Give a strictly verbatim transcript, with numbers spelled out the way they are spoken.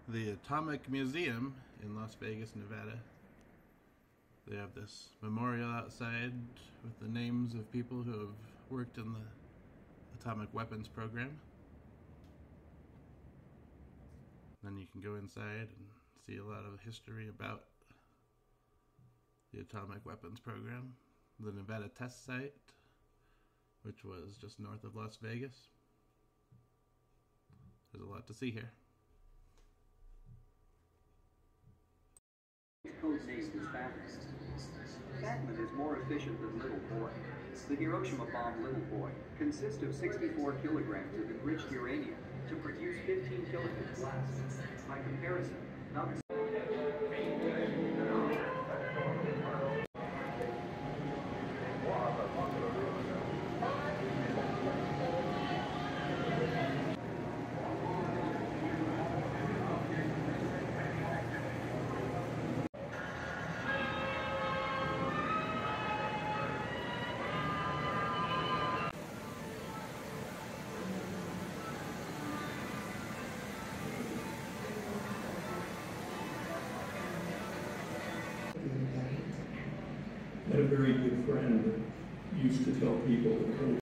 the Atomic Museum in Las Vegas, Nevada. They have this memorial outside with the names of people who have worked in the atomic weapons program. Then you can go inside and see a lot of history about the atomic weapons program. The Nevada test site, which was just north of Las Vegas. There's a lot to see here. Code name is Batman. Batman is more efficient than Little Boy. The Hiroshima bomb Little Boy consists of sixty-four kilograms of enriched uranium to produce fifteen kilotons blast. By comparison, not I had a very good friend that used to tell people